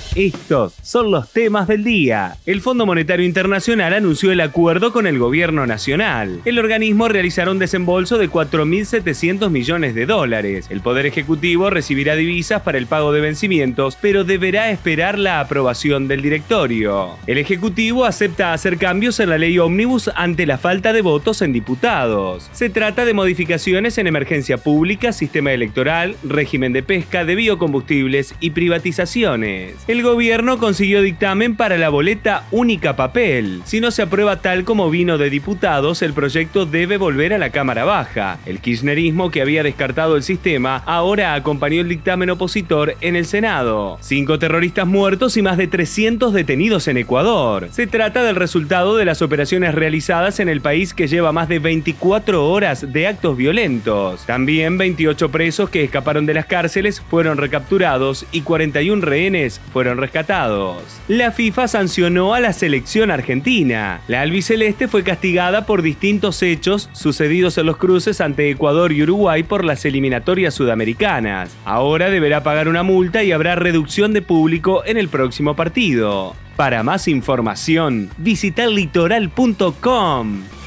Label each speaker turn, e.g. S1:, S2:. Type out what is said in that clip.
S1: Estos son los temas del día. El Fondo Monetario Internacional anunció el acuerdo con el gobierno nacional. El organismo realizará un desembolso de 4.700 millones de dólares. El Poder Ejecutivo recibirá divisas para el pago de vencimientos, pero deberá esperar la aprobación del directorio. El Ejecutivo acepta hacer cambios en la ley Ómnibus ante la falta de votos en diputados. Se trata de modificaciones en emergencia pública, sistema electoral, régimen de pesca, de biocombustibles y privatizaciones. El gobierno consiguió dictamen para la boleta única papel. Si no se aprueba tal como vino de diputados, el proyecto debe volver a la Cámara Baja. El kirchnerismo, que había descartado el sistema, ahora acompañó el dictamen opositor en el Senado. 5 terroristas muertos y más de 300 detenidos en Ecuador. Se trata del resultado de las operaciones realizadas en el país, que lleva más de 24 horas de actos violentos. También 28 presos que escaparon de las cárceles fueron recapturados y 41 rehenes fueron rescatados. La FIFA sancionó a la selección argentina. La albiceleste fue castigada por distintos hechos sucedidos en los cruces ante Ecuador y Uruguay por las eliminatorias sudamericanas. Ahora deberá pagar una multa y habrá reducción de público en el próximo partido. Para más información, visita litoral.com.